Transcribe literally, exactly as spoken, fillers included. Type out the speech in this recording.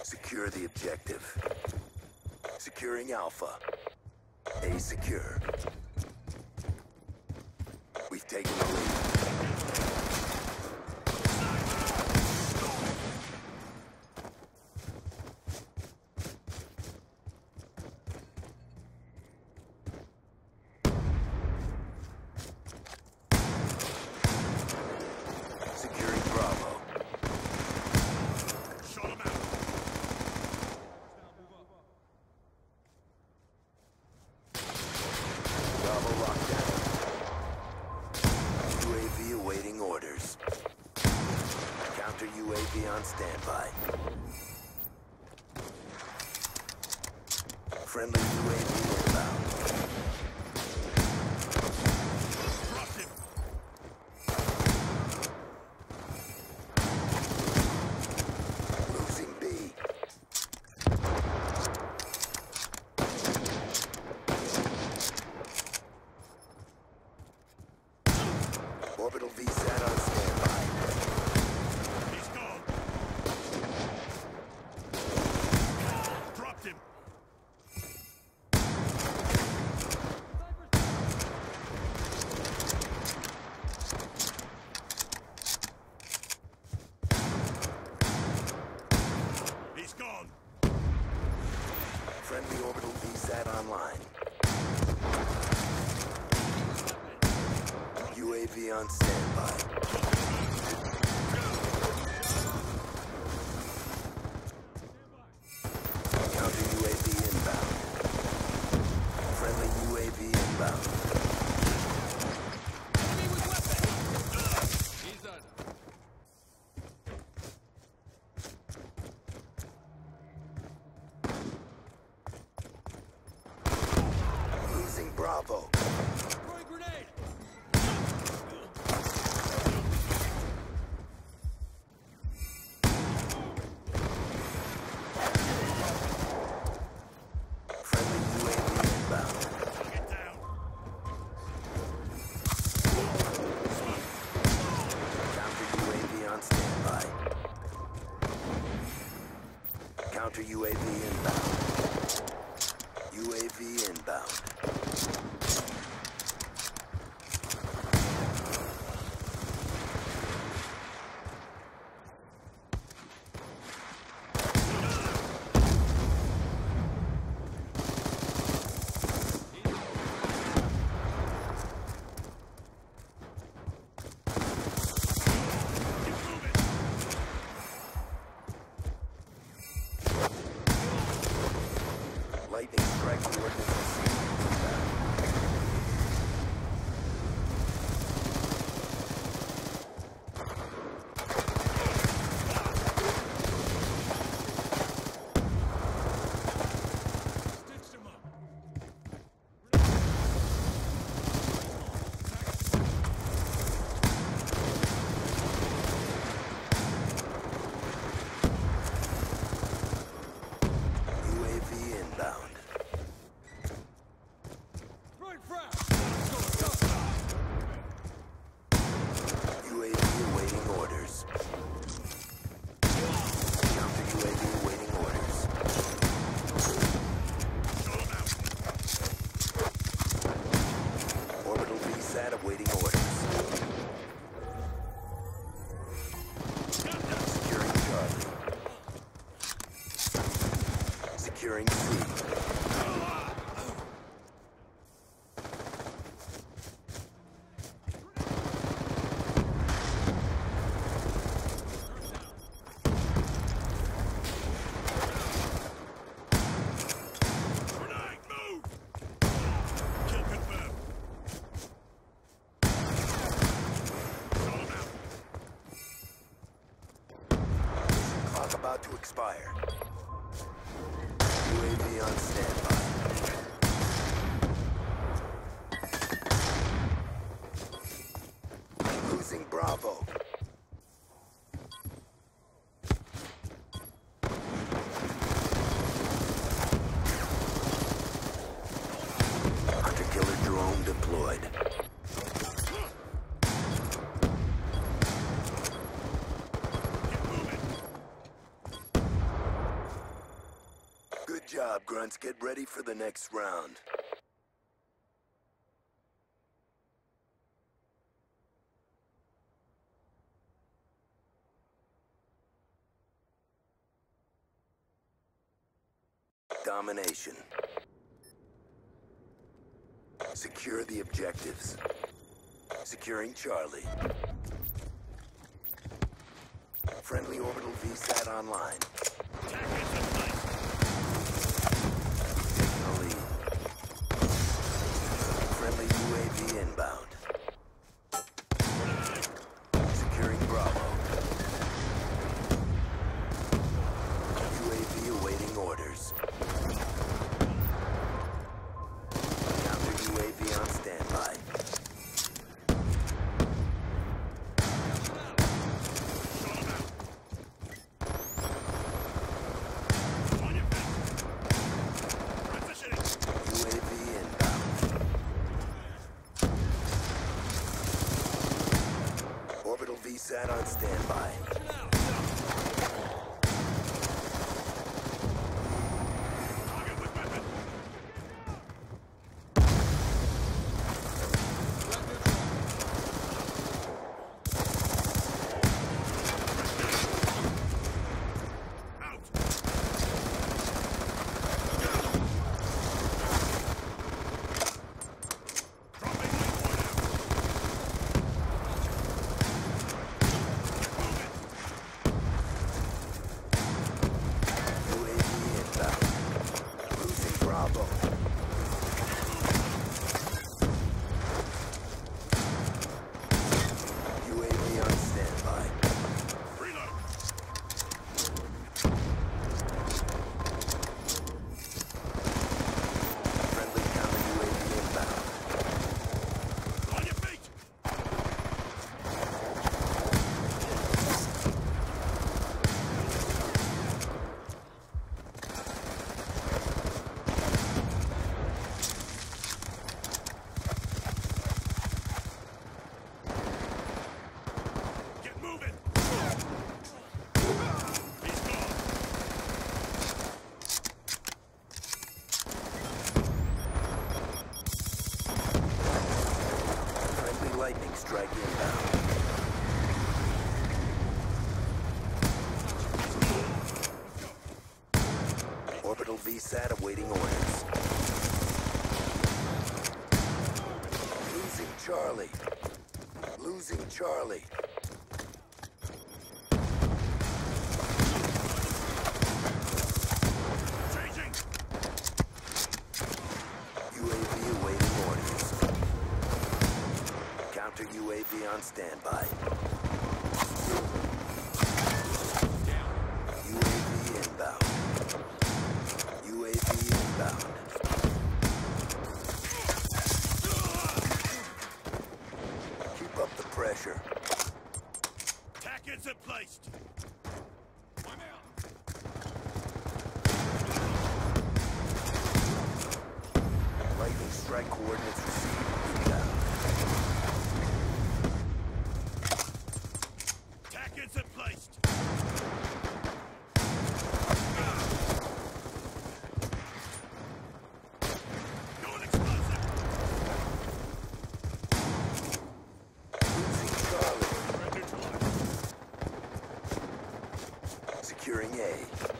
Secure the objective. Securing Alpha. A secure. We've taken the lead. Securing Bravo. Shut him out. Bravo lockdown. U A V awaiting orders. Counter U A V on standby. Friendly U A V inbound. Dropped him. Losing B. Orbital V SAT on standby. He's gone. Dropped him. He's gone. Friendly orbital V SAT online. U A V on standby. Counter U A V inbound. Friendly U A V inbound. He's done. Losing Bravo. Throwing grenade. Friendly U A V inbound. Get down. Counter U A V on standby. Counter U A V inbound. U A V inbound. Lightning strike coordinates. Stitched him up. U A V inbound. Throwing frag. U A V awaiting orders. Counter U A V awaiting orders. Shut him out. Orbital V SAT awaiting orders. Securing Charlie. Securing C. Grenade, move. Kill confirmed. Shut him out. Clock about to expire. U A V on standby. Losing Bravo. Hunter-killer drone deployed. Get moving. job, Grunts. Get ready for the next round. Domination. Secure the objectives. Securing Charlie. Friendly orbital V SAT online. Tactics in place. Taking the lead. Friendly U A V inbound. Securing Bravo. U A V awaiting orders. Counter U A V on standby. On your feet. Transitioning. U A V inbound. Orbital V SAT on standby. Target with weapon. Out. Dropping link one out. Moving. U A V inbound. Losing Bravo. U A V on standby. Reload. Friendly counter U A V inbound. On your feet. Get moving. He's gone. Friendly lightning strike inbound. Orbital V SAT awaiting orders. Losing Charlie. Losing Charlie. Changing. U A V awaiting orders. Counter U A V on standby. U A V inbound. U A V inbound. Keep up the pressure. Tactics in place. I'm out. Lightning strike coordinates received. Inbound. Tactics in place. Going explosive. Losing Charlie. Record one. Securing A.